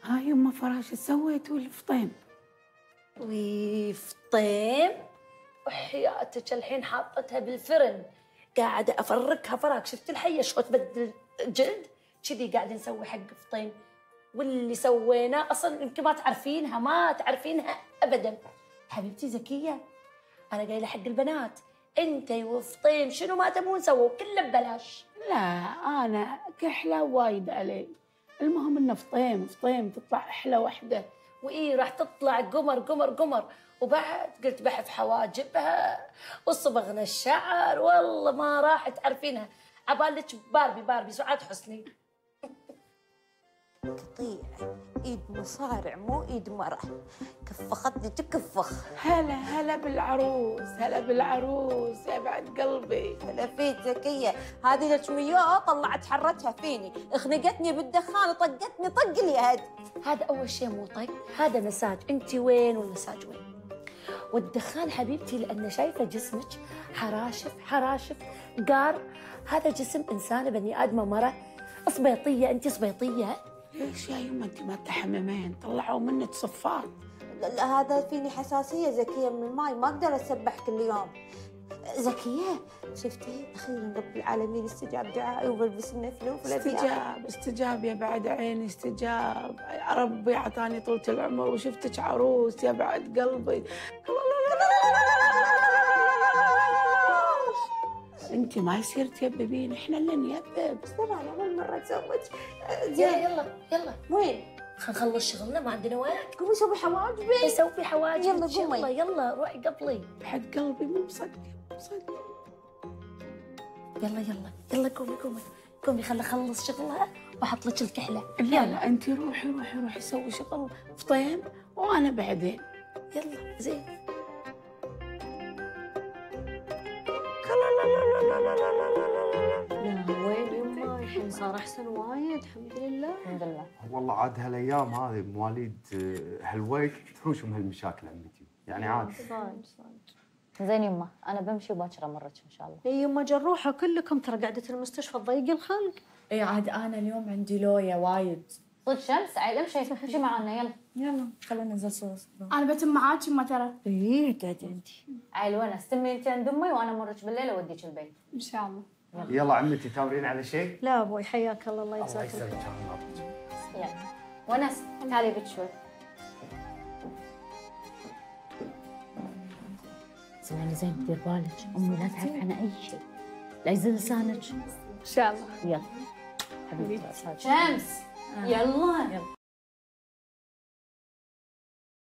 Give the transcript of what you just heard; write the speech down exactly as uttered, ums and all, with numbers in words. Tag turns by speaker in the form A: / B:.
A: ها يما فراش ايش سويتوا الفطيم؟
B: وفطيم وحياتك الحين حاطتها بالفرن قاعده افركها فراك. شفت الحيه شلون تبدل جلد كذي قاعده نسوي حق فطيم. واللي سويناه اصلا يمكن ما تعرفينها ما تعرفينها ابدا. حبيبتي زكيه انا قايله حق البنات انتي وفطيم شنو ما تبون سووا كله ببلاش.
A: لا انا كحله وايد علي، المهم انه فطيم فطيم تطلع احلى وحده.
B: وايه راح تطلع قمر قمر قمر. وبعد قلت بحث حواجبها وصبغنا الشعر والله ما راح تعرفينها. عبالك باربي باربي سعاد حسني.
C: تطيع ايد مصارع مو ايد مرة، كفختني تكفخ.
A: هلا هلا بالعروس، هلا بالعروس يا بعد قلبي.
C: هلا فيك زكية، هذه لك مياه طلعت حرتها فيني، خنقتني بالدخان وطقتني طق اليد.
B: هذا أول شيء مو طق، هذا مساج. أنت وين والمساج وين؟ والدخان حبيبتي لأن شايفة جسمك حراشف حراشف قار. هذا جسم إنسانة بني آدمة مرة صبيطية. أنت صبيطية.
A: ليش يا يما انت ما تحممين؟ طلعوا منك صفات.
C: لا, لا هذا فيني حساسية زكية من الماي، ما أقدر أسبح كل يوم. زكية شفتي أخيراً رب العالمين استجاب دعائي وبلبس النفلوف.
A: استجاب استجاب يا بعد عيني استجاب. يا ربي أعطاني طولة العمر وشفتك عروس يا بعد قلبي. انت ما يصير تيببين، احنا اللي نيبب.
C: بس طبعا اول مره اتزوج.
B: يلا يلا يلا
C: وين؟
B: خلينا نخلص شغلنا ما عندنا وقت.
C: قومي سوي حواجبي.
B: سوي حواجبي.
C: يلا قومي.
B: يلا يلا روحي قبلي.
A: بعد قلبي مو مصدق مو مصدق.
B: يلا يلا يلا قومي قومي قومي خلي اخلص شغلها واحط لك الكحله.
A: لا لا انت روحي روحي روحي سوي شغل فطيم وانا بعدين.
B: يلا زين.
D: لا وين يما الحين صار احسن وايد الحمد لله.
E: الحمد لله.
F: والله عاد هالايام هذه مواليد هالوقت تحوشهم هالمشاكل عمتي، يعني عاد.
D: صايم صايم.
E: زين يما انا بمشي وباكر امرك ان شاء الله.
D: اي يما جروحه كلكم ترى قعدة المستشفى تضيق الخلق.
G: اي عاد انا اليوم عندي لويا وايد.
E: صدق شمس عيل امشي امشي معنا يلا.
G: يلا خلينا ننزل صوص.
H: انا بتم معاك ما ترى.
D: اي قاعدة انت.
E: عيل ونس تمي انت عند امي وانا امرك بالليل اوديك البيت.
H: ان شاء الله.
F: يلا, يلا عمتي تامرين على شيء؟
D: لا ابوي حياك الله الله
F: الله
D: يجزاك
F: يسلمك
D: الخير.
E: يلا ونس تعالي بك شوي. اسمعي زين دير بالك امي لا تعرف عن اي شيء لا يزل لسانك
H: ان شاء الله.
E: يلا حبيبتي شمس يلا يلا